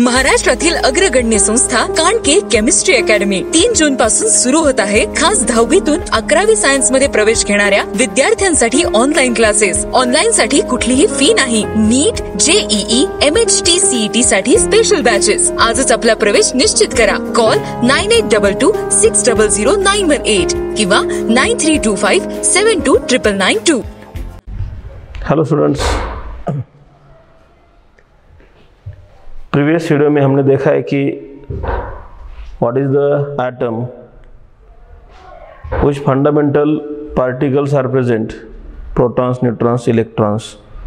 महाराष्ट्रातील अग्रगण्य संस्था कानके केमिस्ट्री अकॅडमी 3 जून पासून सुरू होत आहे। खास 10वीतून 11वी सायन्स मध्ये प्रवेश घेणाऱ्या विद्यार्थ्यांसाठी ऑनलाईन क्लासेस। ऑनलाईन साठी कुठलीही फी नाही। नीट, JEE, MHT, CET साठी स्पेशल बॅचेस। आजच आपला प्रवेश निश्चित करा। कॉल 9822600918 किंवा 9325729992। हेलो स्टूडेंट्स, प्रीवियस वीडियो में हमने देखा है कि what is the atom, which fundamental particles are present, protons, neutrons, electrons.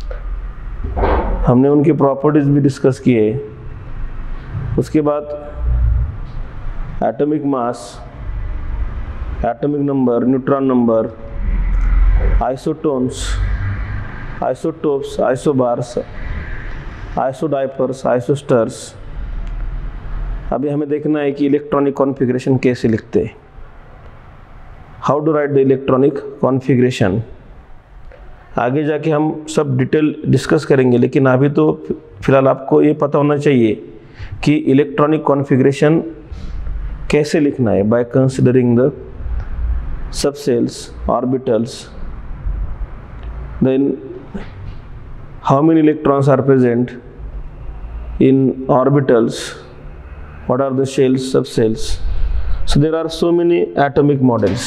हमने उनकी प्रॉपर्टीज भी डिस्कस किए। उसके बाद atomic mass, atomic number, neutron number, isotones, isotopes, isobars, isodiaphers, isosters. अभी हमें देखना है कि इलेक्ट्रॉनिक कॉन्फ़िगरेशन कैसे लिखते हैं। How to write the electronic configuration. आगे जाके हम सब डिटेल डिस्कस करेंगे, लेकिन अभी तो फिलहाल आपको ये पता होना चाहिए कि इलेक्ट्रॉनिक कॉन्फ़िगरेशन कैसे लिखना है। By considering the sub shells, orbitals, then how many electrons are present in orbitals, what are the shells, subshells. So there are so many atomic models.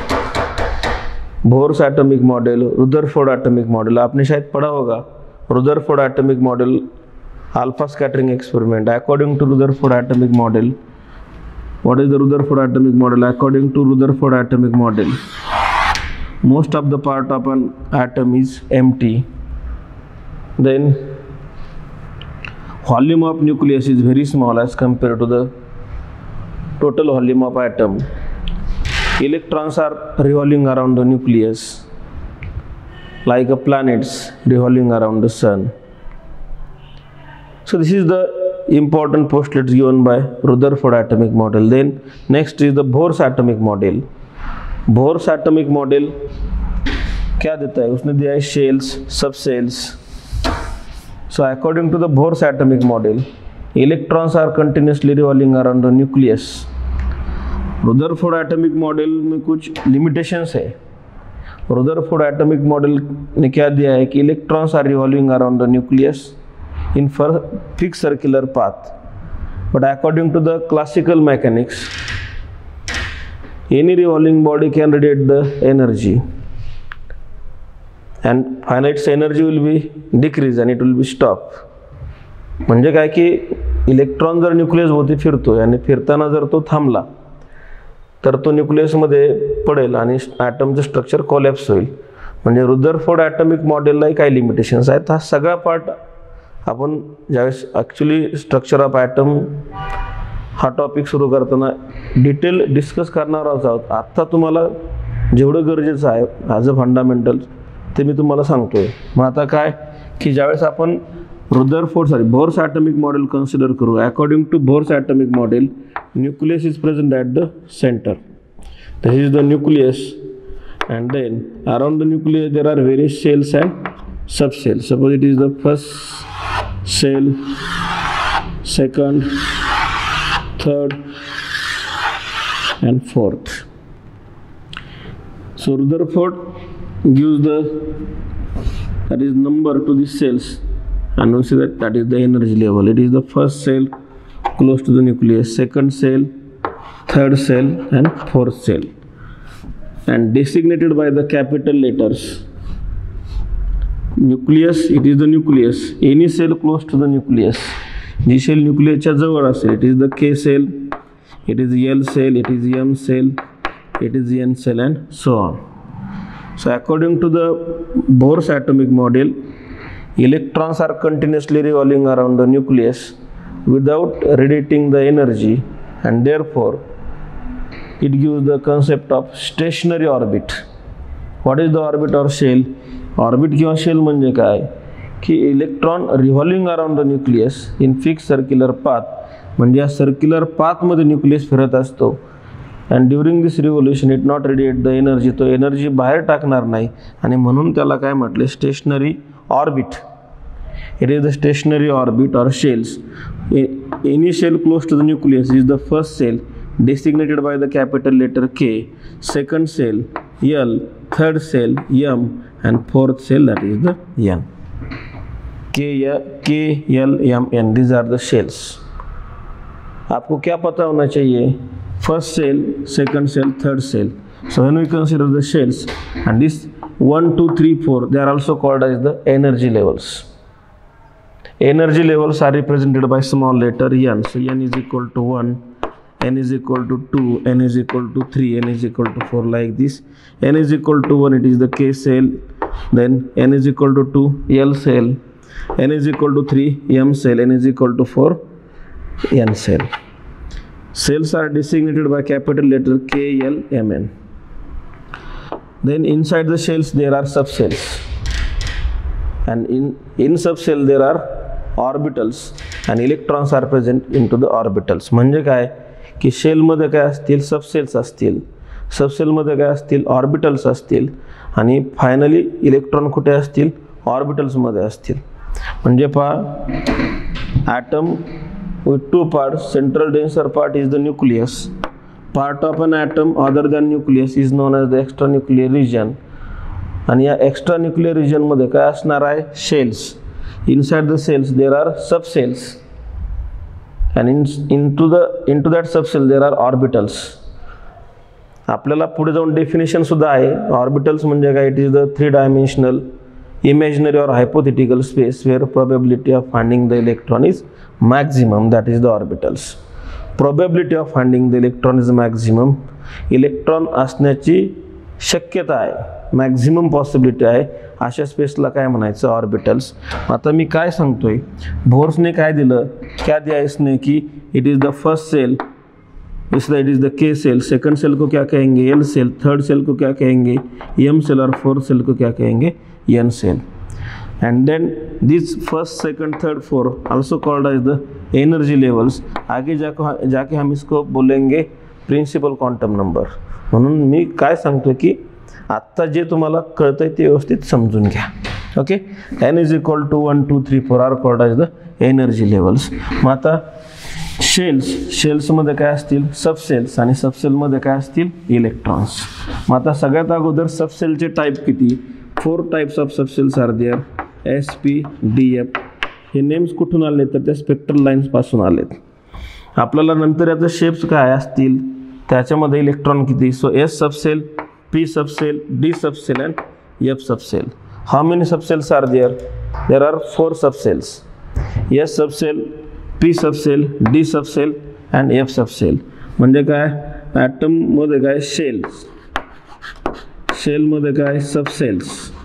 Bohr's atomic model, Rutherford atomic model, आपने शायद पढ़ा होगा। Rutherford atomic model, alpha scattering experiment. According to Rutherford atomic model, what is the Rutherford atomic model? According to Rutherford atomic model, most of the part of an atom is empty. Then volume of nucleus is very small as compared to the total volume of atom. Electrons are revolving around the nucleus like a planets revolving around the sun. So this is the important postulates given by Rutherford atomic model. Then next is the Bohr's atomic model. Bohr's atomic model क्या देता है? उसने दिया है shells, subshells. So according to the Bohr's atomic model, electrons are continuously revolving around the nucleus. Rutherford atomic model में कुछ limitations है। Rutherford atomic model ने क्या दिया है कि electrons are revolving around the nucleus in fixed circular path. But according to the classical mechanics, any revolving body can radiate the energy. And finally its energy will be decrease and it will be stop. म्हणजे काय की electron जर nucleus भोवती फिरतोय आणि फिरताना जर तो थांबला तर तो न्यूक्लियसमध्ये पडेल आणि ॲटमचं स्ट्रक्चर कोलॅप्स होईल। म्हणजे रुदरफोर्ड ॲटॉमिक मॉडेललाही काही लिमिटेशन्स आहेत। हा सगळा पार्ट आपण ज्यावेळेस ॲक्च्युली स्ट्रक्चर ऑफ ॲटम हा टॉपिक सुरू करताना डिटेल डिस्कस करणार आहोत। आत्ता तुम्हाला जेवढं गरजेचं आहे ॲज अ फंडामेंटल ते मी तुम्हाला सांगतोय। मग आता काय की ज्यावेळेस आपण बोर्स ॲटॉमिक मॉडेल कन्सिडर करू, according to Bohr's atomic model nucleus is present at the centre. This is the nucleus and then around the nucleus there are various cells and subcells. Suppose it is the first cell, second, third and fourth. So Rutherford gives that is number to the cells, and we see that is the energy level. It is the first cell close to the nucleus, second cell, third cell and fourth cell, and designated by the capital letters. Nucleus, it is the nucleus. Any cell close to the nucleus, जी cell nucleus च्या जवळ असेल, it is the K cell, it is L cell, it is M cell, it is N cell and so on. So according to the Bohr's atomic model, electrons are continuously revolving around the nucleus without radiating the energy, and therefore it gives the concept of stationary orbit. What is the orbit or shell? Orbit किंवा shell म्हणजे काय की electron revolving around the nucleus in fix circular path, म्हणजे या circular पाथमध्ये nucleus फिरत असतो. And during this revolution it not radiate the energy, तो एनर्जी बाहेर टाकणार नाही, आणि म्हणून त्याला काय म्हटले stationary orbit. it is the stationary orbit or shells. Initial close to the nucleus is the first cell designated by the capital letter K, second cell L, third cell M, and fourth cell that is the N. K, L, M, N, these are the shells. आपको क्या पता होना चाहिए? First cell, second cell, third cell. So when we consider the shells, and this 1, 2, 3, 4, they are also called as the energy levels. Energy levels are represented by small letter n. So n is equal to 1, n is equal to 2, n is equal to 3, n is equal to 4, like this. N is equal to 1, it is the K cell. Then n is equal to 2, L cell. N is equal to 3, M cell. N is equal to 4, N cell. Cells are designated by capital letter K, L, M, N. Then inside the shells there are subcells, and in subcell there are orbitals and electrons are present into the orbitals. म्हणजे काय की shell मध्ये काय असतील? Subcells असतील, subshell मध्ये काय असतील? ऑर्बिटल्स असतील, आणि फायनली इलेक्ट्रॉन कुठे असतील? ऑर्बिटल्स मध्ये असतील. म्हणजे पहा, atom with two parts, central denser part is the nucleus. Part of an atom other than nucleus is known as the extranuclear region. आणि या extranuclear region मध्ये काय असणार आहे? shells. Inside the cells there are subcells, and into that subcell there are orbitals. आपल्याला पुढे जाऊन definition सुद्धा आहे. ऑर्बिटल्स म्हणजे काय? It is the 3-dimensional imaginary or hypothetical space where probability of finding the electron is maximum, that is the orbitals. Probability of finding the electron is maximum. Electron असण्याची शक्यता आहे, मॅक्झिमम पॉसिबिलिटी आहे, अशा स्पेसला काय म्हणायचं? Orbitals. आता मी काय सांगतोय? बोर्सने काय दिलं? क्या दिया इसने कि it is the first shell, इसलिए it is the K shell. Second shell को क्या कहेंगे? L cell. थर्ड सेल को क्या कहेंगे? M shell. और फोर्थ सेल को क्या कहेंगे? N cell. And then these first, second, third, fourth also called as the energy levels. आगे जाके हम इसको बोलेंगे प्रिन्सिपल क्वांटम नंबर. म्हणून मी काय सांगतो की आत्ता जे तुम्हाला कळतंय ते व्यवस्थित समजून घ्या. Okay. n is equal to 1, 2, 3, 4 are called as the energy levels. मग आता शेल्समध्ये काय असतील? सबसेल्स, आणि सबसेलमध्ये काय असतील? इलेक्ट्रॉन्स. मग आता सगळ्यात अगोदर सबसेलचे टाईप किती? 4 types of subcells are there. S, P, D, F. हे नेम्स कुठून आले? तर त्या स्पेक्ट्रल लाईन्स पासून आलेत. आपल्याला नंतर याचे शेप्स काय असतील? त्याच्यामध्ये इलेक्ट्रॉन किती? So S subshell, P subshell, D subshell and F subshell. How many subshells are there? There are 4 subshells. S subshell, P subshell, D subshell and F subshell. म्हणजे काय? ॲटम मध्ये काय? शेल्स. शेल मध्ये काय? Subcells.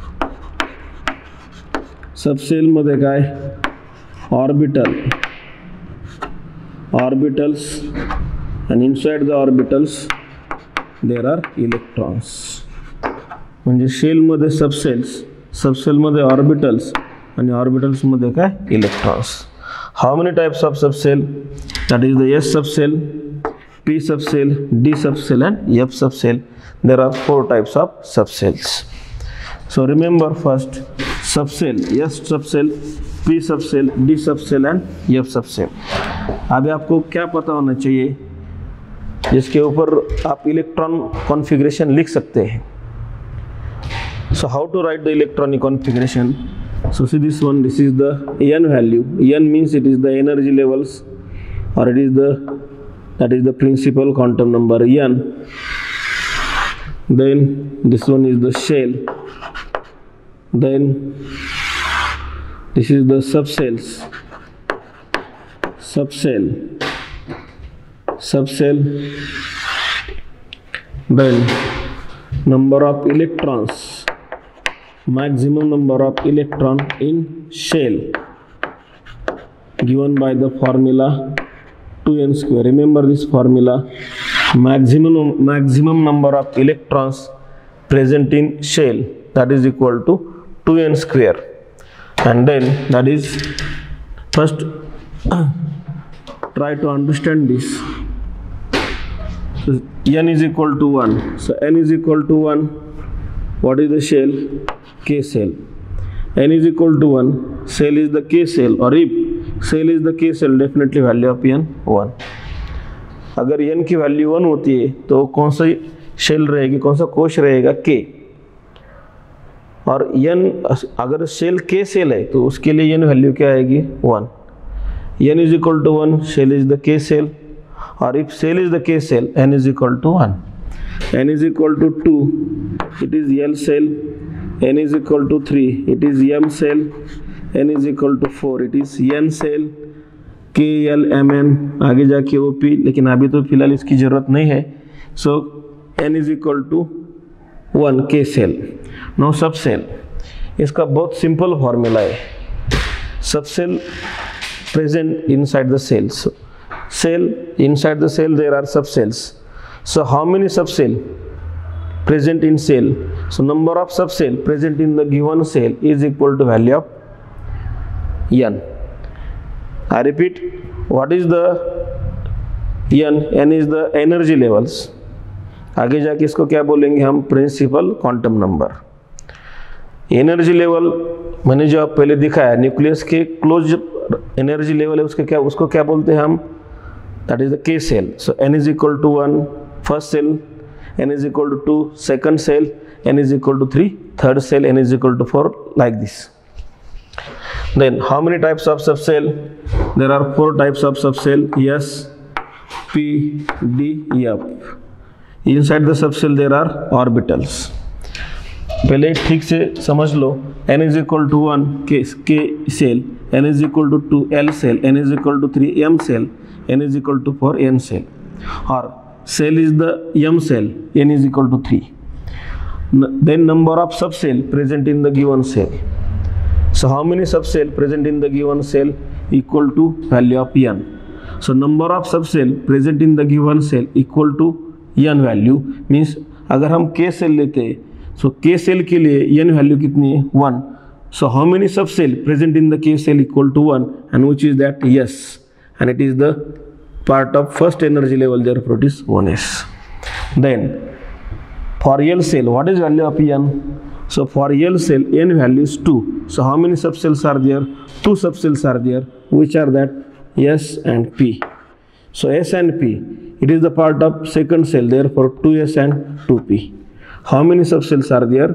Subshell मध्ये काय? Orbitals, and inside the orbitals there are electrons. म्हणजे shell मध्ये सबसेल्स, सबसेल मध्ये ऑर्बिटल्स, आणि ऑर्बिटल्स मध्ये काय? Electrons. How many types of subshell? That is the S subshell, P subcell, D subcell and F subcell. There are 4 types of subcells. So remember first subcell, S subcell, P subcell, D subcell and F subcell. अभी आपको क्या पता होना चाहिए जिसके ऊपर आप electron configuration लिख सकते हैं. So how to write the electronic configuration? So see this one, this is the N value. N means it is the energy levels, or it is that is the principal quantum number N. Then this one is the shell. Then this is the subcells. Subcell. Then number of electrons, maximum number of electron in shell, given by the formula 2n square. Remember this formula. Maximum number of electrons present in shell, that is equal to 2n square. And then that is, first try to understand this. So n is equal to 1. So n is equal to 1. What is the shell? K cell. n is equal to 1, cell is the K cell, or if cell is the K cell, definitely value of n 1. अगर n की value 1 होती है तो कौन सा shell रहेगी, कौन सा कोश रहेगा, K. और n अगर सेल K सेल है तो उसके लिए n वैल्यू क्या आएगी, 1. n is equal to 1, cell is the K cell, or if cell is the K cell, n is equal to 1. n is equal to 2, it is L cell. n is equal to 3, it is M cell. n is equal to 4, it is N cell. K L M N आगे जाके O P, लेकिन अभी तो फिलहाल इसकी ज़रूरत नहीं है. So n is equal to 1 K cell. Now subshell, इसका बहुत सिंपल फॉर्मूला है. Subshell present inside the cells. Cell, inside the cell there are subcells. So how many subcell present in cell? So number of subcell present in the given cell is equal to value of n. I repeat, what is the n? n is the energy levels. आगे जाके इसको क्या बोलेंगे हम, principal quantum number. Energy level मैंने जो आप पहले दिखाया, न्यूक्लियस के क्लोज एनर्जी लेवल है, उसको क्या बोलते हैं हम, that is the K shell. So n is equal to 1 first shell, n is equal to 2 second cell, n is equal to 3 third cell, n is equal to 4, like this. Then how many types of subcell? There are 4 types of subcell, S, P, D, F. Inside the subcell there are orbitals. पहले ठीक से समझ लो, n is equal to 1 K cell, n is equal to 2 L cell, n is equal to 3 M cell, n is equal to 4 N cell. Or cell is the M cell, n is equal to 3. Then number of subcell present in the given cell. So how many subcell present in the given cell, equal to value of n. So number of subcell present in the given cell equal to n value, means अगर हम K cell लेते हैं, so K cell के लिए n value कितनी है, 1. So how many subcell present in the K cell equal to 1, and which is that, yes, and it is the part of first energy level, therefore it is 1s. Then for L cell, what is value of n? So for L cell, n value is 2. So how many subcells are there? 2 subcells are there, which are that, S and P. So S and P, it is the part of second cell, therefore 2s and 2p. How many subcells are there?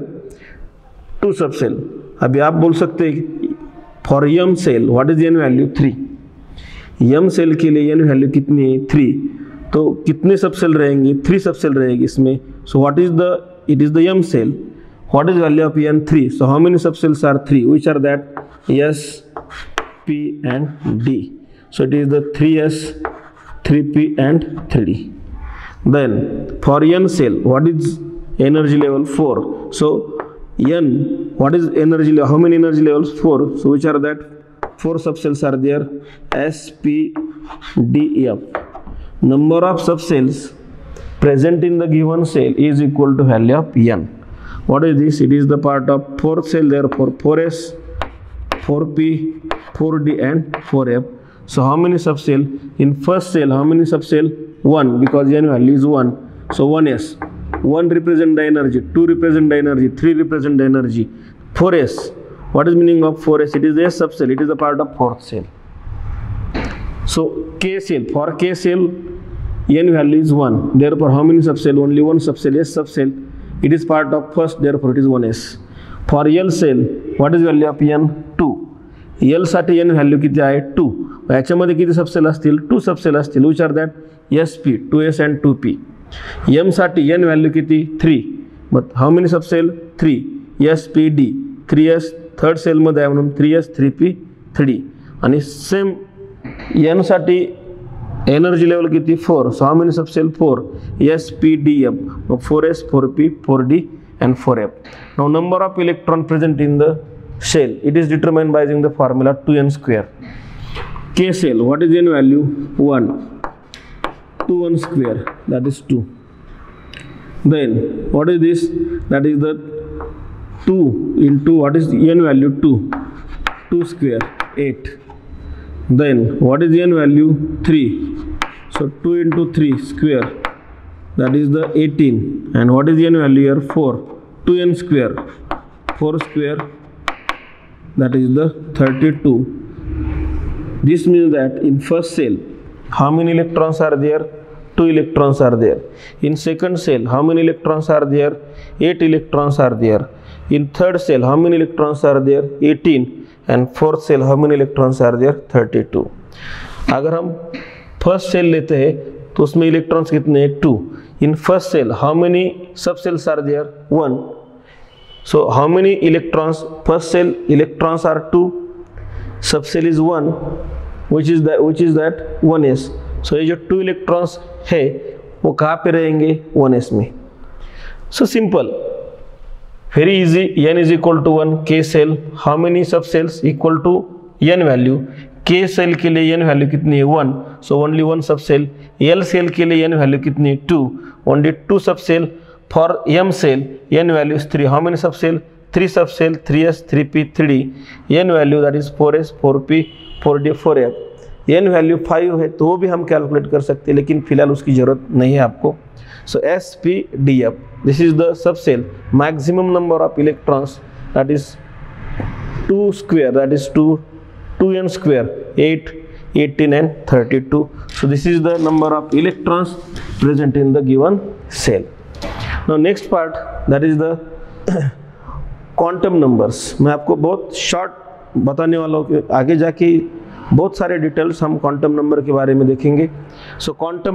2 subcell. अभी आप बोल सकते हैं for M shell what is n value, 3. M shell के लिए n value कितनी है, 3. तो कितने सबसेल रहेंगे, 3 सबसेल रहेगी इसमें. So what is the, it is the M shell. What is value of n, 3. So how many subshells are 3, which are that, S, P and D. So it is the 3s, 3p and 3d. Then for N cell, what is energy level, 4. So n, what is energy level, how many energy levels, 4. So which are that, 4 subcells are there, S, P, D, F. Number of subcells present in the given cell is equal to value of n. What is this? It is the part of 4th cell, therefore 4s, 4p, 4d and 4f. So how many subcell in first cell, how many subcell, 1, because n value is 1. So 1s, 1 represent the energy, 2 represent the energy, 3 represent the energy, 4s. What is meaning of 4s? It is the S subcell, it is the part of 4th cell. So K cell, for K cell n value is 1, therefore how many subcell, only 1 subcell, S subcell, it is part of first, therefore it is 1s. For L cell, what is value of n, 2. L साठी n value किती आहे, 2. याच्यामध्ये किती subshell असतील, 2 subshell असतील, which are that, SP, 2s and 2p. M साठी n value किती, 3. But how many subshell, 3. SPD, 3s third सेलमध्ये आहे म्हणून 3s, 3p, 3d. आणि सेम n साठी एनर्जी लेवल किती, 4. So how many subshell, 4. SPDF, 4s, 4p, 4d and 4f. Now number of electron present in the cell, it is determined by using the formula 2n square. K cell, what is n value, 1. 2n square, that is 2. Then what is this, that is the 2 into what is the n value, 2. 2 square, 8. Then what is the n value, 3. So 2 into 3 square, that is the 18. And what is the n value here, 4. 2n square, 4 square, that is the 32. This means that in first cell, how many electrons are there? 2 electrons are there. In second cell, how many electrons are there? 8 electrons are there. In third cell, how many electrons are there? 18. And fourth cell, how many electrons are there? 32. अगर हम first cell लेते हैं तो उसमें electrons कितने हैं? 2. In first shell, how many subshells are there? 1. So how many electrons? First cell electrons are 2, subcell is 1, which is that 1s. So ये जो 2 electrons है वो कहाँ पे रहेंगे? 1s में. So simple, very easy. n is equal to 1. K cell, how many subcells? Equal to n value. K cell के लिए n value कितनी है? 1. So only 1 subcell. L cell के लिए n value कितनी है? 2. Only 2 subcell. For M cell, n value is 3. How many subcell? 3 subcell, 3s, 3p, 3d. n value that is 4s, 4p, 4d, 4f. n value 5 है तो वो भी हम calculate कर सकते हैं, लेकिन फिलहाल उसकी ज़रूरत नहीं है आपको. So SPDF, this is the subcell. Maximum number of electrons, that is 2 square, that is 2n square, 8, 18 and 32. So this is the number of electrons present in the given cell. Now next part, that is the quantum numbers. मैं आपको बहुत short बताने वाला हूँ, आगे जाके बहुत सारे डिटेल्स हम क्वांटम नंबर के बारे में देखेंगे. सो क्वांटम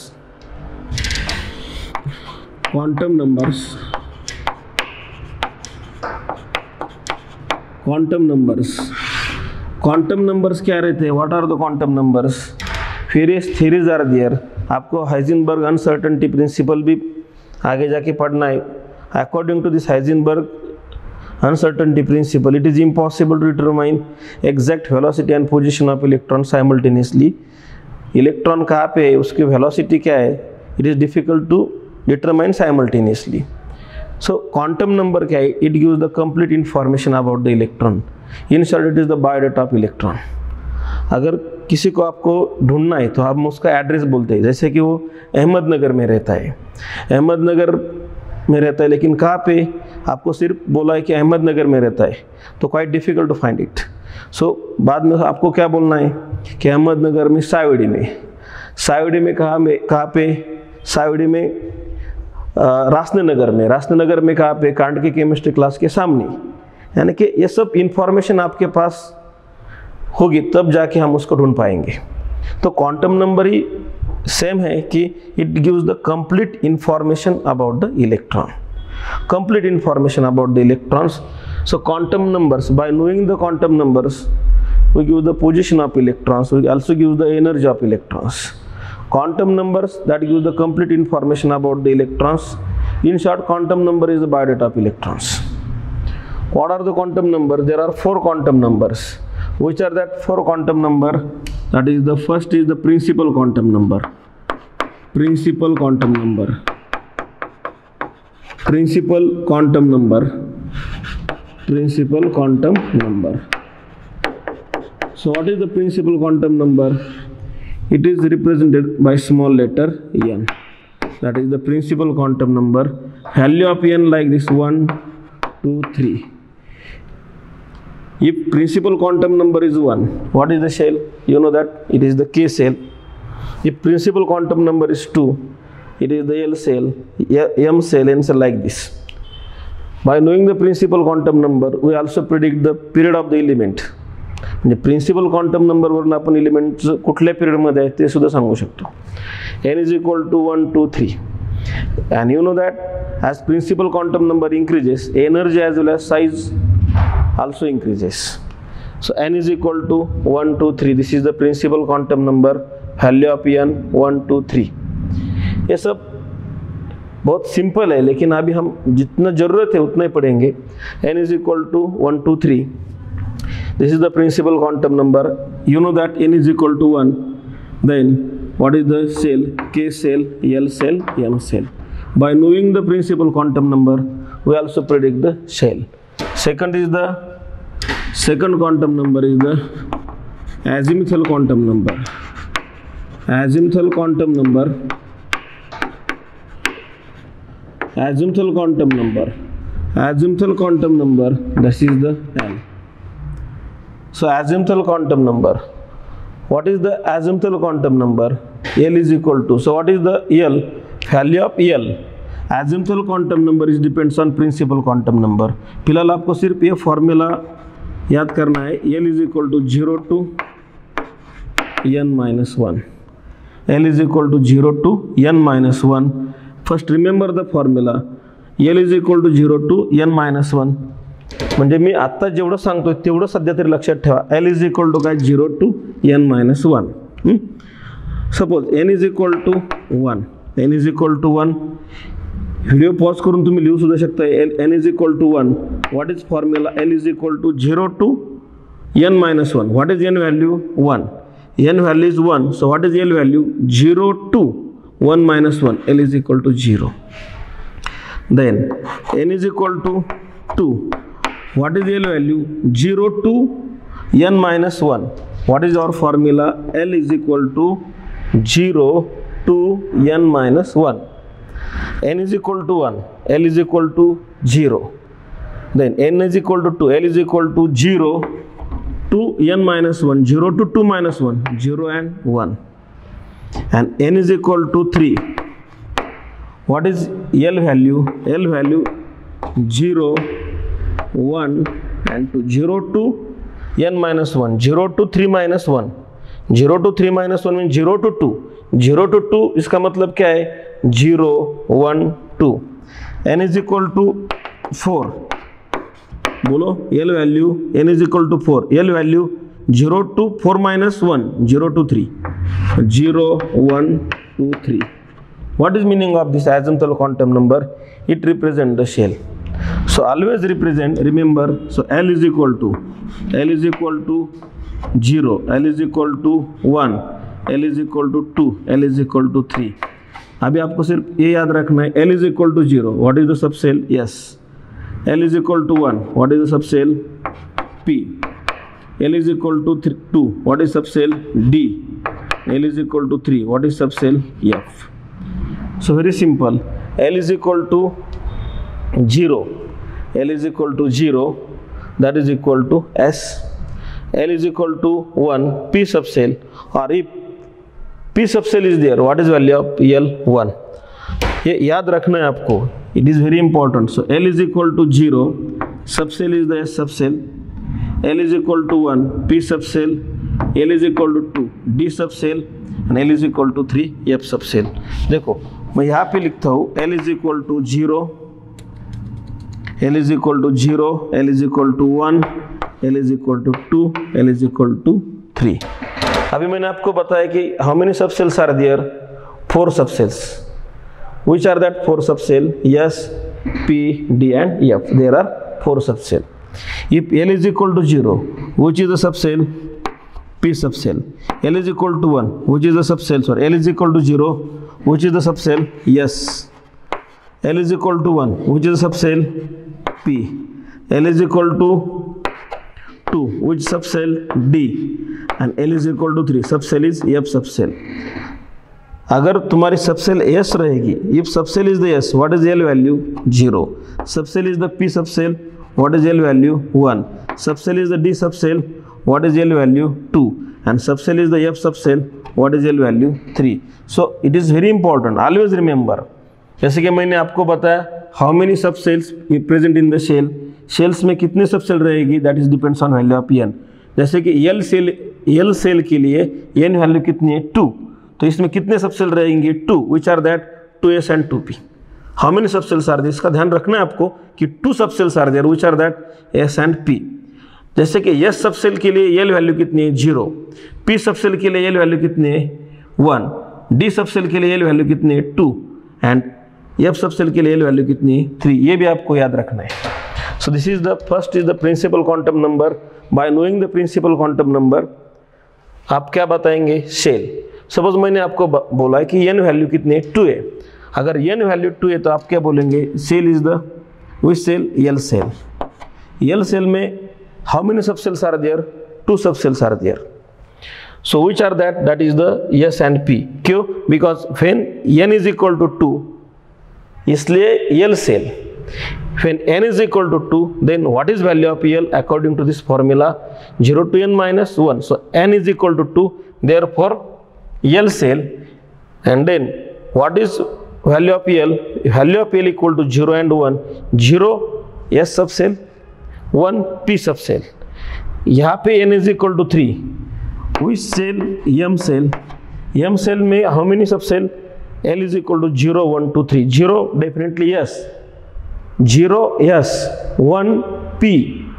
नंबर्स क्या रहते हैं? What are the quantum numbers? Various theories are there. आपको हाइजेनबर्ग अनसर्टेनिटी प्रिंसिपल भी आगे जाके पढ़ना है. According to this Heisenberg uncertainty principle, it is impossible to determine exact velocity and position of electron simultaneously. Electron कहाँ पे है, उसकी वेलोसिटी क्या है, it is difficult to determine simultaneously. So quantum number क्या है? It gives the complete information about the electron. In short, it is the biodata of electron. अगर किसी को आपको ढूंढना है तो हम उसका एड्रेस बोलते हैं. जैसे कि वो अहमदनगर में रहता है, लेकिन कहाँ पे? आपको सिर्फ बोला है कि अहमदनगर में रहता है, तो quite difficult to find it. So बाद में आपको क्या बोलना है कि अहमदनगर में सावड़ी में कहाँ पे? सावड़ी में रासनगर में कहाँ पे? कांड की केमिस्ट्री क्लास के सामने. यानी कि ये सब इंफॉर्मेशन आपके पास होगी तब जाके हम उसको ढूंढ पाएंगे. तो क्वांटम नंबर ही सेम है कि it gives the complete information about the electron, complete information about the electrons. So quantum numbers, by knowing the quantum numbers, we give the position of electrons, we also give the energy of electrons. Quantum numbers that give the complete information about the electrons. In short, quantum number is the biodata of electrons. What are the quantum numbers? There are 4 quantum numbers. Which are that 4 quantum number? That is, the first is the principal quantum number. Principal quantum number. So what is the principal quantum number? It is represented by small letter n. That is the principal quantum number. Value of n like this: 1, 2, 3. If principal quantum number is 1, what is the shell? You know that it is the K cell. If principal quantum number is 2, it is the L cell, M cell, N cell, like this. By knowing the principal quantum number, we also predict the period of the element. म्हणजे principal quantum नंबरवरून आपण element कुठल्या पिरियडमध्ये आहे ते सुद्धा सांगू शकतो. n is equal to 1, 2, 3. And you know that as principal quantum number increases, energy as well as size also increases. So n is equal to 1, 2, 3. This is the principal quantum number. Value of n 1, 2, 3. ये सब बहुत simple है, लेकिन अभी हम जितना ज़रूरत है उतना ही पढ़ेंगे. n is equal to 1, 2, 3. This is the principal quantum number. You know that n is equal to 1. Then what is the cell? K cell, L cell, M cell. By knowing the principal quantum number, we also predict the shell. Second quantum number is the azimuthal quantum number. Azimuthal quantum number. This is the L. So azimuthal quantum number. What is the azimuthal quantum number? L is equal to, so what is the L? Value of L. Azimuthal quantum number is depends on principal quantum number. फिलहाल आपको सिर्फ ये formula याद करना है. L is equal to 0 to n minus 1. L is equal to 0 to n minus 1. First remember the formula. L is equal to 0 to n minus 1. म्हणजे मी आत्ता जेवढं सांगतोय तेवढं सध्या तरी लक्षात ठेवा. L is equal to काय 0 to n minus 1. Suppose n is equal to 1. n is equal to 1. Video pause करून तुम्ही लिहू सुद्धा शकता. n is equal to 1. What is formula? L is equal to 0 to n minus 1. What is n value? 1. n value is 1. So what is L value? 0 to 1 minus 1. L is equal to 0. Then n is equal to 2. What is L value? 0 to n minus 1. What is our formula? L is equal to 0 to n minus 1. N is equal to 1. L is equal to 0. Then n is equal to 2. L is equal to 0 to n minus 1. 0 to 2 minus 1. 0 and 1. And n is equal to 3. What is L value? L value 0, 1 and 2. 0 to n minus 1. 0 to 3 minus 1. 0 to 3 minus 1 means 0 to 2. 0 to 2 इसका मतलब क्या है? 0, 1, 2. n is equal to 4. बोलो L value. n is equal to 4. L value 0 to 4 minus 1. 0 to 3. 0, 1, 2, 3. What is meaning of this azimuthal quantum number? It represents the shell. So always represent, remember, so L is equal to 0, L is equal to 1, L is equal to 2, L is equal to 3. अभी आपको सिर्फ ये याद रखना है. L is equal to 0. What is the subshell? S. L is equal to 1. What is the subshell? P. L is equal to 2. What is subshell? D. L is equal to 3. What is subshell? F. So very simple. L is equal to 0. L is equal to 0. That is equal to S. L is equal to 1. P subshell. Or if P subshell is there, what is value of L? 1. ये याद रखना है आपको. It is very important. So L is equal to 0. Subshell is the S subshell. L is equal to 1. P subshell. L is equal to 2. D subshell. And L is equal to 3. F subshell. देखो मैं यहाँ पे लिखता हूँ L is equal to 0, L is equal to 0, L is equal to 1, L is equal to 2, L is equal to 3. अभी मैंने आपको बताया कि how many subcells are there? 4 subcells. Which are that 4 subcells? S, P, D and F. There are 4 subcells. If L is equal to 0, which is the subcell? P subcell. L is equal to 1, which is the subcell? Sorry, L is equal to 0, which is the subcell? S. L is equal to 1, which is the subcell? P. L is equal to 2, which subcell? D. And L is equal to 3, subcell is F subcell. अगर तुम्हारी subshell S रहेगी, if subcell is the S, what is L value? 0. Subcell is the P subcell, what is L value? 1. Subcell is the D subcell, what is L value? 2. And subcell is the F subcell, what is L value? 3. So it is very important, always remember. जैसे कि मैंने आपको बताया how many subcells present in the shell. Shells में कितने subshell रहेगी? That is depends on value of n. जैसे कि L सेल के लिए n वैल्यू कितनी है? 2. तो इसमें कितने सबसेल रहेंगे? 2. Which are that? 2s and 2p. How many subcells are there? इसका ध्यान रखना है आपको कि 2 subcells are there. Which are that? s and p. जैसे कि s सबसेल के लिए l वैल्यू कितनी है? 0. p सबसेल के लिए l वैल्यू कितनी है? 1. d सबसेल के लिए l वैल्यू कितनी है? 2. एंड f सबसेल के लिए l वैल्यू कितनी है? 3. ये भी आपको याद रखना है. So this is the first is the principal quantum number. By knowing the principal quantum number, आप क्या बताएंगे? शेल. सपोज मैंने आपको बोला कि n वैल्यू कितनी है? 2 है. अगर n वैल्यू 2 है तो आप क्या बोलेंगे? Shell is the which shell? L shell. L shell में how many subcells are there? 2 subcells are there. So which are that? That is the S and P. क्यों? Because when n is equal to 2, इसलिए L shell. when n is equal to 2, then what is value of L according to this formula? 0 to n minus 1. So n is equal to 2, therefore L cell, and then what is value of L? Value of L equal to 0 and 1. 0 S sub cell, 1 P sub cell. यहाँ पे n is equal to 3. Which cell? M cell. M cell में how many sub cell? L is equal to 0, 1, 2, 3. 0 definitely yes. 0 S, 1 P,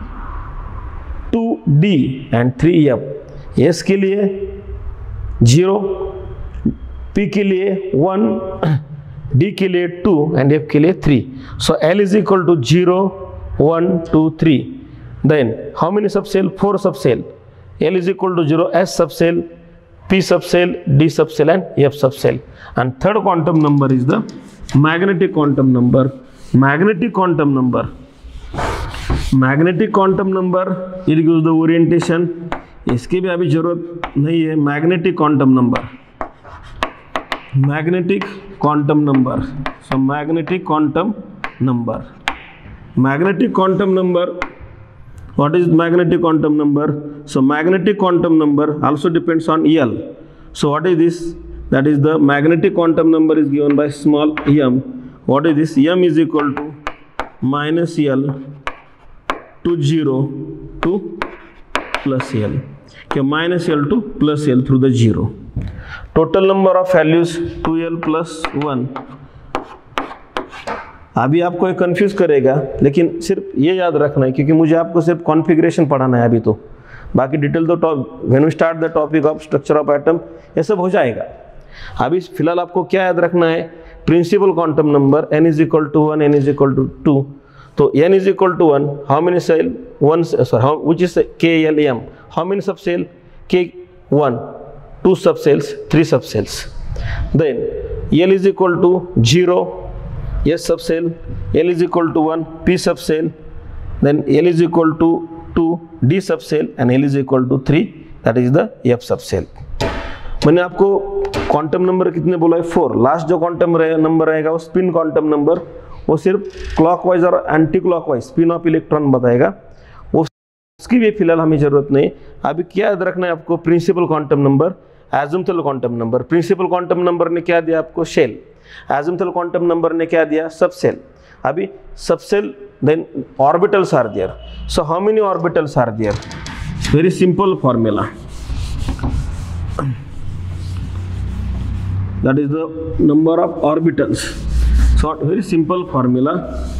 2 D and 3 F. S के लिए 0, P के लिए 1, D के लिए 2 and F के लिए 3. So L is equal to 0, 1, 2, 3. Then how many subcell? 4 subcell. L is equal to 0, S subcell, P subcell, D subcell and F subcell. And third quantum number is the magnetic quantum number. Magnetic quantum number. Magnetic quantum number, it gives the orientation. इसकी भी अभी जरूरत नहीं है. Magnetic quantum number. Magnetic quantum number. So magnetic quantum number. Magnetic quantum number. What is magnetic quantum number? So magnetic quantum number also depends on L. So what is this? That is the magnetic quantum number is given by small m. What is this? M is equal to minus L to 0 to plus L. Okay, minus L to plus L through the 0. Total number of values 2L plus 1. अभी आपको ये confuse करेगा, लेकिन सिर्फ ये याद रखना है क्योंकि मुझे आपको सिर्फ कॉन्फ़िगरेशन पढ़ाना है अभी, तो बाकी डिटेल तो when we start the topic of structure of atom ये सब हो जाएगा. अभी फिलहाल आपको क्या याद रखना है? Principal quantum number n is equal to 1, n is equal to 2. तो n is equal to 1, how many shell? 1, sorry, which is KLM. How many subshell? K1, 2 subshells, 3 subshells. Then L is equal to 0 S sub cell, L is equal to 1 P sub cell, then L is equal to 2 D sub cell and L is equal to 3, that is the F sub cell. मैंने आपको quantum number कितने बोला है? 4. Last जो quantum number रहेगा वो spin quantum number, वो सिर्फ क्लॉकवाइज और anti clockwise spin of electron बताएगा, वो उसकी भी फिलहाल हमें जरूरत नहीं. अभी क्या याद रखना है आपको? Principal quantum number, azimuthal quantum number. Principal quantum number ने क्या दिया आपको? शेल. एजिमुथल क्वांटम नंबर ने क्या दिया? सबसेल. अभी subshell, then orbitals are there. So how many orbitals are there? Very simple formula, that is the number of orbitals. So very simple formula.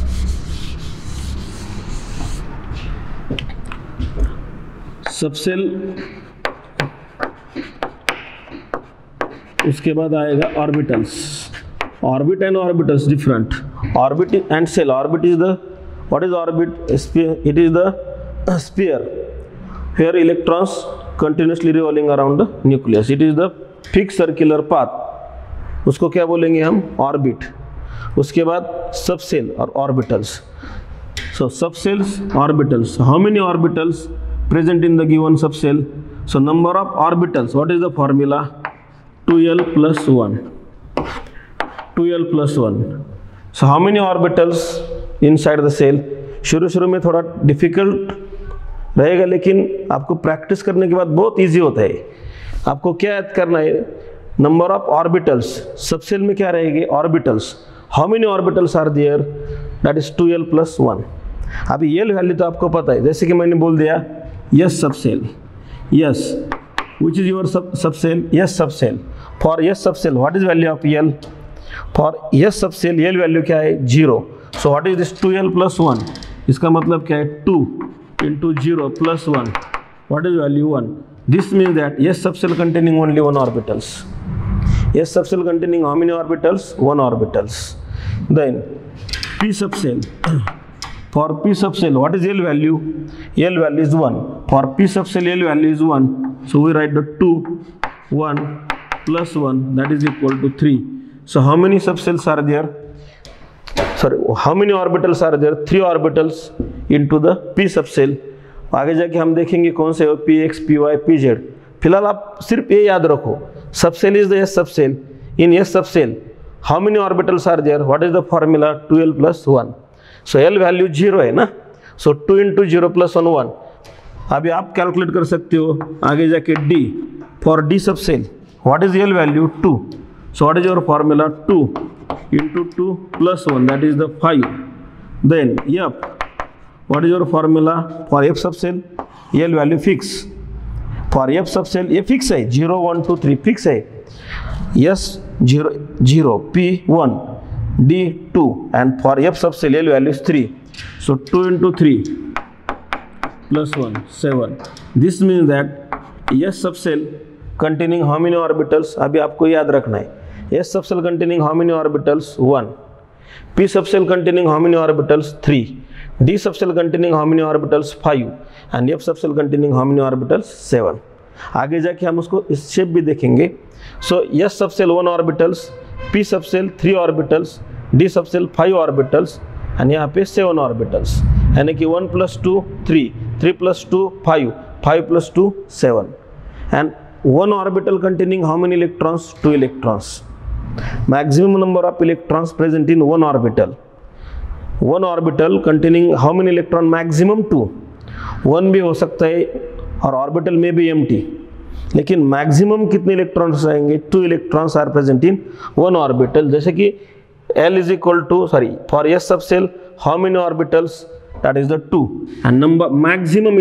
Subshell, उसके बाद आएगा orbitals. Orbit and orbitals different. Orbit and shell. Orbit is the, what is orbit? It is the sphere where electrons continuously revolving around the nucleus. It is the fixed circular path. उसको क्या बोलेंगे हम? Orbit. उसके बाद subshell और orbitals. So subshells, orbitals. How many orbitals present in the given subcell? So number of orbitals, what is the formula? 2L plus 1. 2L plus 1. So how many orbitals inside the cell? शुरू में थोड़ा difficult रहेगा, लेकिन आपको practice करने के बाद बहुत इजी होता है. आपको क्या याद करना है? Number of orbitals. सबसेल में क्या रहेगी? Orbitals. How many orbitals are there? That is 2L plus 1. अभी ये वैल्यू तो आपको पता है, जैसे कि मैंने बोल दिया yes subcell, yes, which is your subcell? Yes subcell. For yes subcell, what is value of L? For yes subcell, L value क्या है? 0. So what is this 2L plus 1? इसका मतलब क्या है? 2 into 0 plus 1. What is value? 1. This means that yes subcell containing only 1 orbitals. Yes subcell containing how many orbitals? 1 orbitals. Then P subcell. For P subcell, what is L value? L value is 1. For P subcell, L value is 1. So we write the 2, 1 plus 1, that is equal to 3. So how many subcells are there? Sorry, how many orbitals are there? 3 orbitals into the P subcell. आगे जाके हम देखेंगे कौन से हो, Px, Py, Pz. फिलहाल आप सिर्फ ये याद रखो, subcell is the S subcell. In S subcell, how many orbitals are there? What is the formula? 2L plus 1. So L value 0 है ना, सो 2 इंटू 0 प्लस 1 1। अभी आप कैलकुलेट कर सकते हो आगे जाके D, for D subshell what is L value 2, so what is your formula 2 into 2 plus 1 that is the 5। Then F, what is your formula for F subshell, L value fix, for F subshell ये fix है 0 1 2 3 fix है, S 0 0 P 1 D 2 and for F sub cell L value is 3, so 2 into 3 plus 1 7। this means that S sub cell containing how many orbitals, अभी आपको याद रखना है S sub cell containing how many orbitals 1, P sub cell containing how many orbitals 3, D sub cell containing how many orbitals 5 and F sub cell containing how many orbitals 7। आगे जाके हम उसको इस शेप भी देखेंगे। सो S sub cell 1 orbitals, P sub cell 3 orbitals, D sub cell 5 orbitals and यहाँ पे 7 orbitals, यानी कि 1 plus 2 3, 3 plus 2 5, 5 plus 2 7 and 1 orbital containing how many electrons, 2 electrons। maximum number of electrons present in one orbital, one orbital containing how many electron, maximum 2, 1 भी हो सकता है और orbital में भी empty, लेकिन मैक्सिमम कितने इलेक्ट्रॉन्स रहेंगे, 2 electrons are present in one orbital. जैसे कि L is equal to for S subshell how many orbitals, that is the 2 and number maximum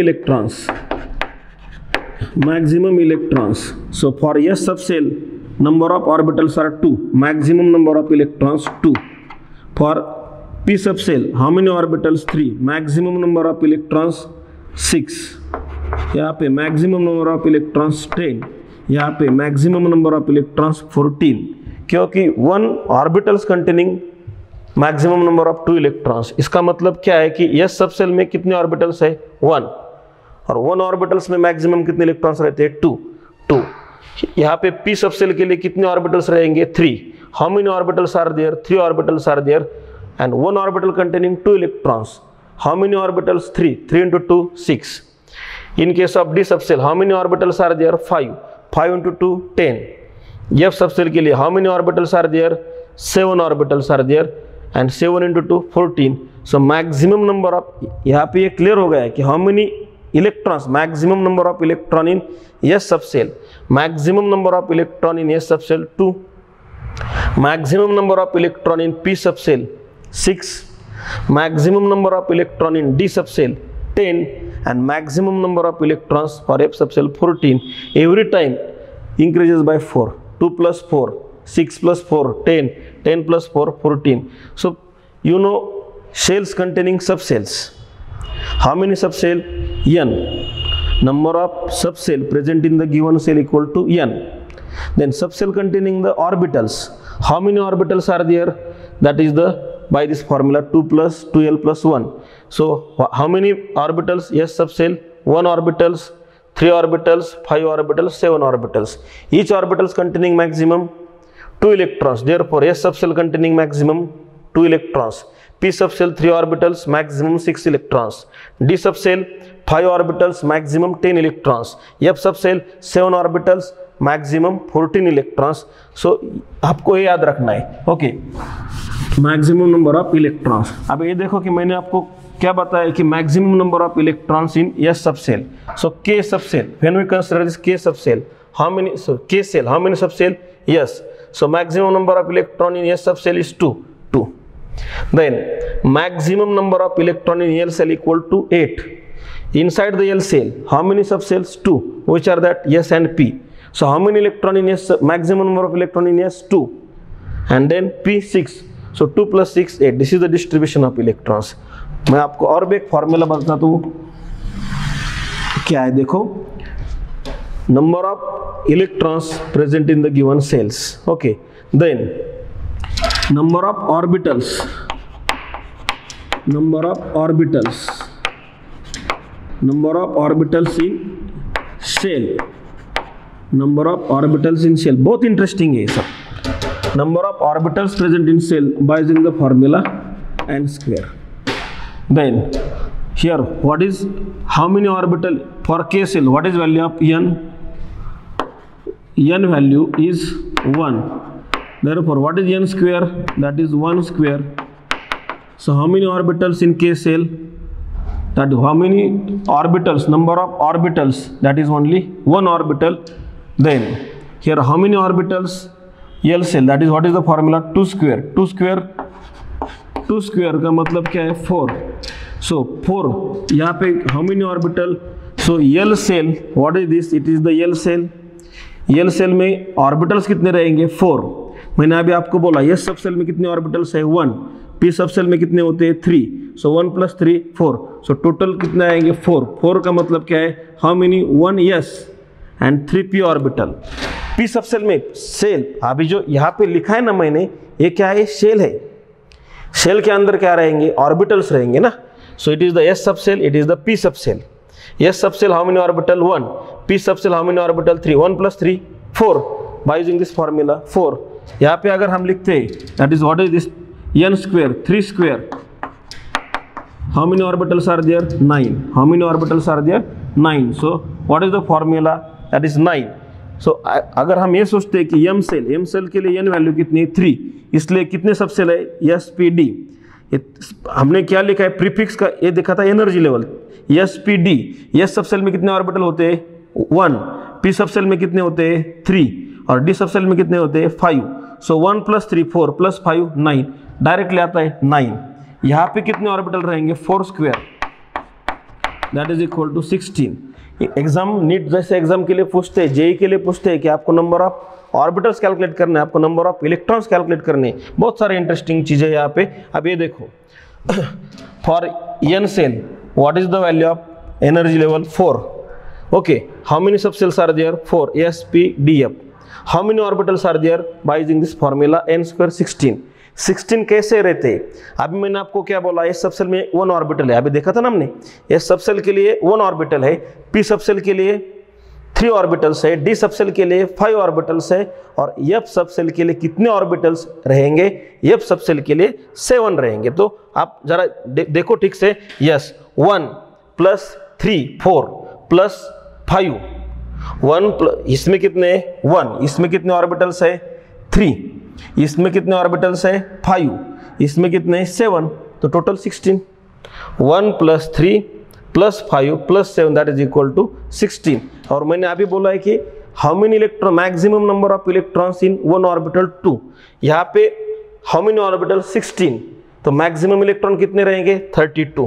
electrons, so for S subshell number of orbitals are 2, maximum number of electrons 2, for P subshell how many orbitals 3, maximum number of electrons 6, यहाँ पे maximum number of electrons 10, यहाँ पे maximum number of electrons 14, क्योंकि 1 orbitals containing maximum number of 2 electrons. इसका मतलब क्या है कि S सब सेल में कितने ऑर्बिटल्स है 1, और 1 ऑर्बिटल्स में मैक्सिमम कितने इलेक्ट्रॉन्स रहते हैं 2। यहाँ पे P सब सेल के लिए कितने ऑर्बिटल्स रहेंगे 3, how many orbitals are there, 3 orbitals are there and 1 orbital containing 2 electrons, how many orbitals 3, 3 into 2 6। In case of D sub cell, how many orbitals are there? 5. 5 into 2, 10. F sub cell के लिए how many orbitals are there? 7 orbitals are there and 7 into 2, 14. So maximum number of, यहाँ पे ये clear हो गया है कि how many electrons, maximum number of electron in S sub cell, maximum number of electron in S sub cell 2, maximum number of electron in P sub cell 6, maximum number of electron in D sub cell 10 and maximum number of electrons for F sub cell 14, every time increases by 4, 2 plus 4, 6 plus 4, 10, 10 plus 4, 14. So you know cells containing subcells, how many subcell? N, number of subcell present in the given cell equal to N. Then subcell containing the orbitals, how many orbitals are there, that is the by this formula 2 plus 2L plus 1. So how many orbitals? S sub cell 1 orbitals, 3 orbitals, 5 orbitals, 7 orbitals. Each orbitals containing maximum 2 electrons. Therefore S sub cell containing maximum 2 electrons. P sub cell 3 orbitals, maximum 6 electrons. D sub cell 5 orbitals, maximum 10 electrons. F sub cell 7 orbitals, maximum 14 electrons. So आपको ये याद रखना है, okay, maximum number of electrons. अब ये देखो कि मैंने आपको क्या बताया कि maximum number of electrons in S sub cell, so K sub cell, when we consider this K sub cell, how many, so K cell, how many sub cell? Yes, so maximum number of electron in S sub cell is 2. Then maximum number of electron in L cell equal to 8. Inside the L cell, how many sub cells? 2, which are that S and P. So how many electron in S, maximum number of electron in S? 2, and then P 6. So 2 plus 6, 8. This is the distribution of electrons. मैं आपको और भी एक formula बताता हूँ, क्या है देखो, number of electrons present in the given shells, okay, then number of orbitals, number of orbitals in shell, number of orbitals in shell, बहुत इंटरेस्टिंग है सब, number of orbitals present in shell by using the formula n square. Then here what is, how many orbital for K cell, what is value of n? N value is 1. Therefore what is n square? That is 1 square So how many orbitals in K cell? That how many orbitals, number of orbitals, that is only one orbital. Then here how many orbitals? L cell, that is what is the formula? 2 square. 2 square का मतलब क्या है? 4. So 4. यहाँ पे how many orbital? So L cell, what is this? It is the L cell. L cell में orbitals कितने रहेंगे? 4. मैंने अभी आपको बोला S सब सेल में कितने ऑर्बिटल्स है? 1. P सब सेल में कितने होते हैं? 3. सो 1 + 3 4. सो टोटल कितने आएंगे? 4. 4 का मतलब क्या है? How many? 1 S and 3 P orbital. P subshell में सेल, अभी जो यहाँ पे लिखा है ना मैंने, ये क्या है? शेल है. शेल के अंदर क्या रहेंगे? ऑर्बिटल्स रहेंगे ना. So it is the S subshell, it is the P subshell. S subshell how many orbital? 1. P subshell how many orbital? 3. 1 + 3 4. By using this formula 4. यहाँ पे अगर हम लिखते हैं that is what is this? n square, 3 square. How many orbitals are there? 9. How many orbitals are there? 9. So what is the formula? That is 9. So अगर हम ये सोचते हैं कि m cell के लिए n वैल्यू कितनी है? 3. इसलिए कितने सब सेल है? SPD. हमने क्या लिखा है? प्रीफिक्स का ये देखा था energy level. SPD. S subshell में कितने ऑर्बिटल होते हैं? 1. P सब सेल में कितने होते हैं? 3. और D सब सेल में कितने होते हैं? 5. सो 1 + 3 4 + 5 9. डायरेक्टली आता है 9. यहाँ पे कितने ऑर्बिटल रहेंगे? 4 square, that is equal to 16. Exam NEET जैसे एग्जाम के लिए पूछते हैं, जेई के लिए पूछते हैं कि आपको नंबर ऑफ ऑर्बिटल्स कैलकुलेट करना है, आपको नंबर ऑफ इलेक्ट्रॉन्स कैलकुलेट करने हैं. बहुत सारे इंटरेस्टिंग चीज़ें यहाँ पे. अब ये देखो, for n shell what is the value of energy level? 4. Okay, how many subshells are there? 4. S P D F. How many orbitals are there? By using this formula n square 16. 16 कैसे रहते? अभी मैंने आपको क्या बोला? S subshell में 1 orbital है. अभी देखा था ना हमने, S सब सेल के लिए 1 ऑर्बिटल है, P सब सेल के लिए 3 ऑर्बिटल्स है, D सब सेल के लिए 5 ऑर्बिटल्स है, और F सब सेल के लिए कितने ऑर्बिटल्स रहेंगे? F सब सेल के लिए 7 रहेंगे. तो आप जरा देखो ठीक से. यस, 1 + 3 4 + 5. 1 इसमें कितने? 1. इसमें कितने ऑर्बिटल्स है? 3. इसमें कितने ऑर्बिटल्स है? 5. इसमें कितने? 7. तो total 16. 1 + 3 + 5 + 7 that is equal to 16. और मैंने अभी बोला है कि how many electron, maximum number of electrons in 1 orbital 2. यहाँ पे हाउ मेनी ऑर्बिटल? 16. तो मैक्सिमम इलेक्ट्रॉन कितने रहेंगे? 32.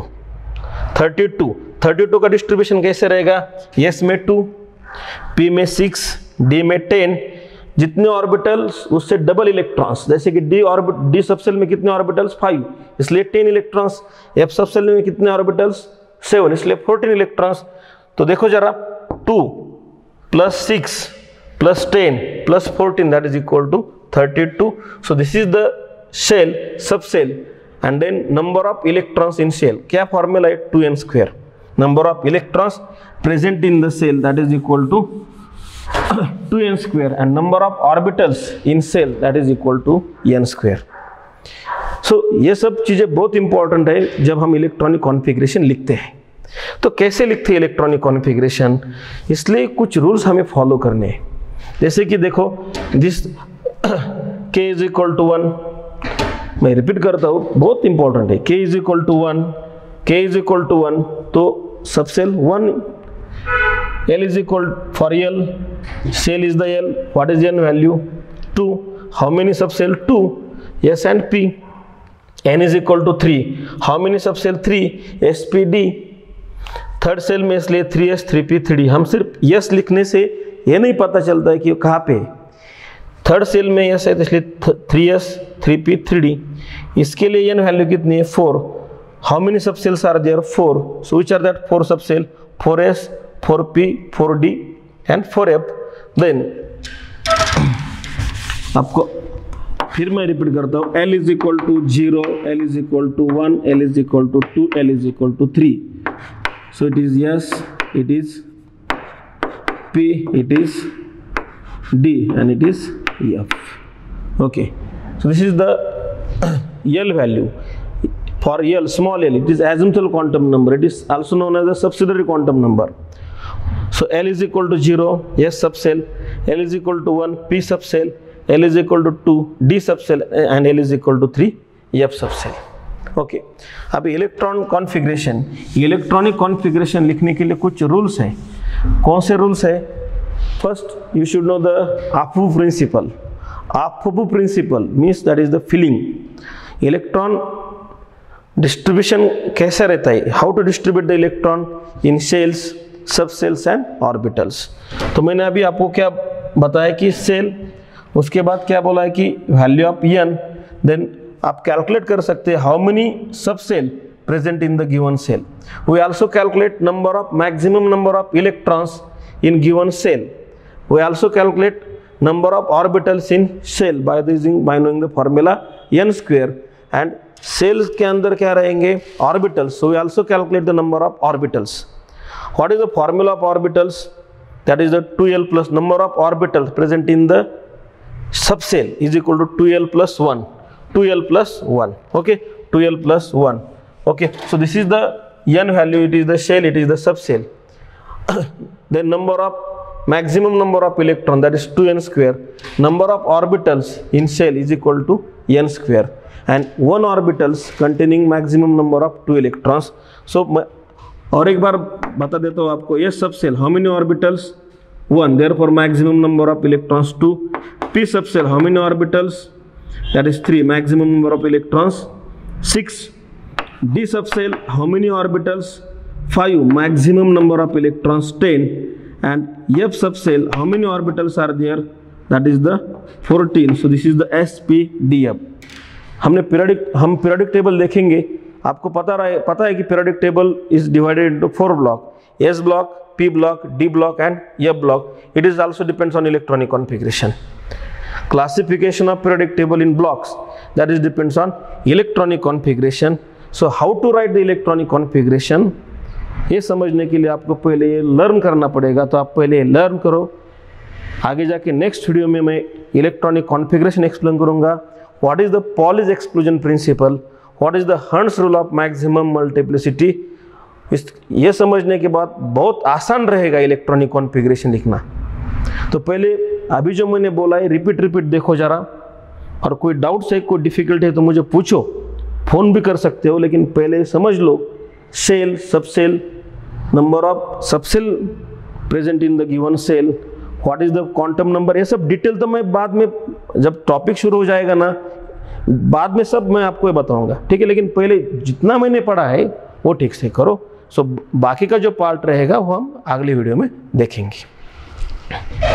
32 का डिस्ट्रीब्यूशन कैसे रहेगा? S में 2, P में 6, D में 10. जितने ऑर्बिटल्स उससे डबल इलेक्ट्रॉन्स, जैसे कि D सब सेल में कितने ऑर्बिटल्स? 5, इसलिए 10 इलेक्ट्रॉन्स. F सब सेल में कितने ऑर्बिटल्स? 7, इसलिए 14 इलेक्ट्रॉन्स. तो देखो जरा, 2 + 6 + 10 + 14 that is equal to 32. So this is the shell, subshell, and then number of electrons in shell. क्या फॉर्मूला है? 2n square. Number of electrons present in the shell that is equal to 2n square, and number of orbitals in cell that is equal to n square. So ये सब चीज़ें बहुत important है जब हम electronic configuration लिखते हैं. तो कैसे लिखते हैं इलेक्ट्रॉनिक कॉन्फ़िगरेशन? इसलिए कुछ रूल्स हमें फॉलो करने हैं. जैसे कि देखो, this k is equal to 1. मैं रिपीट करता हूँ, बहुत इंपॉर्टेंट है. k is equal to 1, k is equal to 1, तो subshell 1. L is equal for L, cell is the L. What is the n value? 2. How many subcell? 2. S and P. N is equal to 3. How many subcell? 3. S P D. Third shell में इसलिए 3s 3p 3d. हम सिर्फ S लिखने से ये नहीं पता चलता है कि कहाँ पे. थर्ड सेल में S है तो इसलिए 3s 3p 3d. इसके लिए n वैल्यू कितनी है? 4. How many subcells are there? 4. So which are that 4 subcell? 4s 4p 4d and 4f. Then आपको फिर मैं रिपीट करता हूँ. L is equal to 0, L is equal to 1, L is equal to 2, L is equal to 3. So it is S, it is P, it is D, and it is F. Okay. So this is the L value. For L, small l, it is azimuthal quantum number. It is also known as the subsidiary quantum number. So L is equal to 0, S subcell, L is equal to 1, P subcell, L is equal to 2, D subcell, and L is equal to 3, F subcell. Okay, अब electron configuration, electronic configuration लिखने के लिए कुछ rules हैं। कौन से rules है? First you should know the Aufbau principle. Aufbau principle means that is the filling. Electron distribution कैसा रहता है, how to distribute the electron in shells, subshells and orbitals. तो मैंने अभी आपको क्या बताया कि सेल, उसके बाद क्या बोला है कि वैल्यू ऑफ एन, देन आप कैलकुलेट कर सकते हैं how many subshell present in the given shell. We also calculate number of maximum number of electrons in given cell. We also calculate number of orbitals in cell by knowing the formula n square, and cells के अंदर क्या रहेंगे? Orbitals. So we also calculate the number of orbitals. What is the formula of orbitals? That is the 2l plus number of orbitals present in the subcell is equal to 2l plus 1. 2l plus 1. Okay, 2l plus 1. Okay, so this is the n value. It is the shell. It is the subcell. The number of maximum number of electron, that is 2n square. Number of orbitals in shell is equal to n square, and one orbitals containing maximum number of 2 electrons. So और एक बार बता देता हूँ आपको, ये subshell how many orbitals? 1, therefore maximum number of electrons 2. P sub cell how many orbitals? That is 3, maximum number of electrons 6. D sub cell how many orbitals? 5, maximum number of electrons 10, and F sub cell how many orbitals are there? That is the 14. So this is the SPDF. हम periodic table देखेंगे, आपको पता है कि periodic table is divided into 4 block, S block, P block, D block and F block. It is also depends on electronic configuration. Classification of periodic table in blocks, that is depends on electronic configuration. So how to write the electronic configuration, ये समझने के लिए आपको पहले ये learn करना पड़ेगा। तो आप पहले लर्न करो, आगे जाके नेक्स्ट वीडियो में मैं इलेक्ट्रॉनिक कॉन्फ़िगरेशन एक्सप्लेन करूंगा। What is the Pauli's exclusion principle, what is the Hund's rule of maximum multiplicity. ये समझने के बाद बहुत आसान रहेगा इलेक्ट्रॉनिक कॉन्फ़िगरेशन लिखना। तो पहले अभी जो मैंने बोला है रिपीट देखो जरा, और कोई डाउट्स है, कोई डिफिकल्टी है तो मुझे पूछो, फ़ोन भी कर सकते हो, लेकिन पहले समझ लो shell, subshell, number of subshell present in the given shell, what is the quantum number. ये सब डिटेल तो मैं बाद में, जब टॉपिक शुरू हो जाएगा ना, बाद में सब मैं आपको बताऊंगा, ठीक है। लेकिन पहले जितना मैंने पढ़ा है वो ठीक से करो। सो बाकी का जो पार्ट रहेगा वो हम अगली वीडियो में देखेंगे।